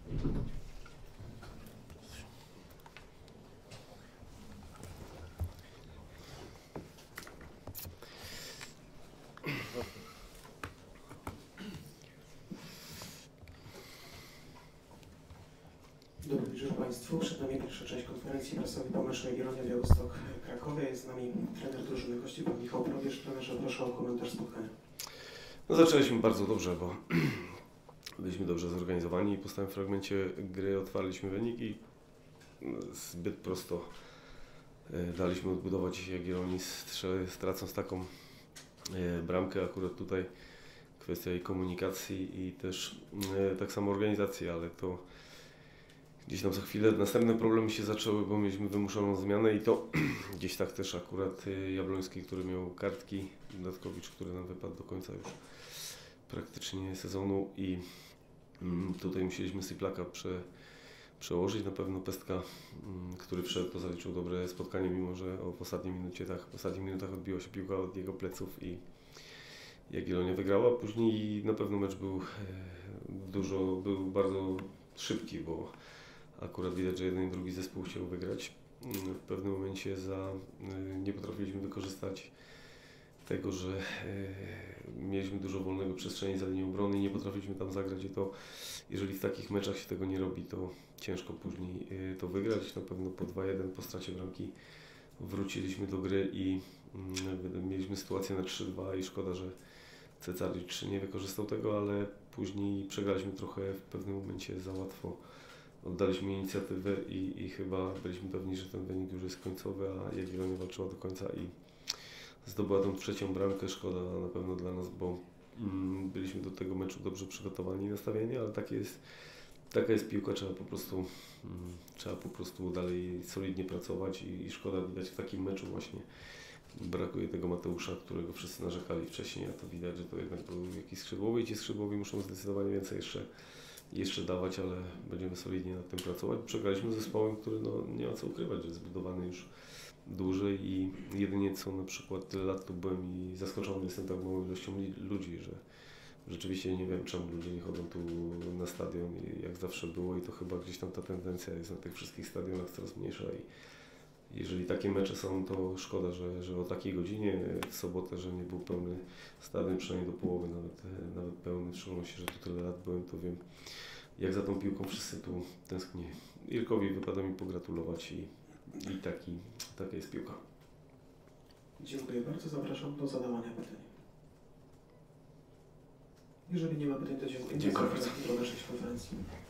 Dobry wieczór Państwu. Przed nami pierwsza część konferencji prasowej po meczu Jagiellonia Białystok-Krakowie. Jest z nami trener drużyny gości, pan Michał Probierz. Trenerze, proszę o komentarz spotkania. No, zaczęliśmy bardzo dobrze, bo byliśmy dobrze zorganizowani i po stałym fragmencie gry otwarliśmy wynik i zbyt prosto daliśmy odbudować Jagiellonii, stracąc taką bramkę. Akurat tutaj kwestia jej komunikacji i też tak samo organizacji, ale to gdzieś tam za chwilę następne problemy się zaczęły, bo mieliśmy wymuszoną zmianę i to gdzieś tak też akurat Jabłoński, który miał kartki, Datkowicz, który nam wypadł do końca już praktycznie sezonu i tutaj musieliśmy Syplaka przełożyć. Na pewno Pestka, który wszedł, to zaliczył dobre spotkanie, mimo że w ostatnich minutach odbiła się piłka od jego pleców i Jagiellonia wygrała. Później na pewno mecz był bardzo szybki, bo akurat widać, że jeden i drugi zespół chciał wygrać. W pewnym momencie nie potrafiliśmy wykorzystać tego, że mieliśmy dużo wolnego przestrzeni za linią obrony i nie potrafiliśmy tam zagrać. I to, jeżeli w takich meczach się tego nie robi, to ciężko później to wygrać. Na pewno po 2-1 po stracie bramki wróciliśmy do gry i mieliśmy sytuację na 3-2 i szkoda, że Cecaricz nie wykorzystał tego, ale później przegraliśmy trochę w pewnym momencie za łatwo. Oddaliśmy inicjatywę i chyba byliśmy pewni, że ten wynik już jest końcowy, a Jagiellonia walczyła do końca i zdobyła tą trzecią bramkę. Szkoda na pewno dla nas, bo byliśmy do tego meczu dobrze przygotowani i nastawieni, ale taka jest piłka, trzeba po prostu dalej solidnie pracować i szkoda widać w takim meczu właśnie. Brakuje tego Mateusza, którego wszyscy narzekali wcześniej, a to widać, że to jednak był jakiś skrzydłowy i ci skrzydłowi muszą zdecydowanie więcej jeszcze dawać, ale będziemy solidnie nad tym pracować. Przegraliśmy z zespołem, który nie ma co ukrywać, że jest zbudowany już dłużej i jedynie co na przykład tyle lat tu byłem i zaskoczony jestem tak małą ilością ludzi, że rzeczywiście nie wiem, czemu ludzie nie chodzą tu na stadion jak zawsze było i to chyba gdzieś tam ta tendencja jest na tych wszystkich stadionach coraz mniejsza i jeżeli takie mecze są, to szkoda, że o takiej godzinie w sobotę, że nie był pełny stadion, przynajmniej do połowy nawet pełny, w szczególności, że tu tyle lat byłem, to wiem, jak za tą piłką wszyscy tu tęskni. Irkowi wypada mi pogratulować i taka jest piłka. Dziękuję bardzo. Zapraszam do zadawania pytań. Jeżeli nie ma pytań, to dziękuję. Dziękuję bardzo. Konferencji.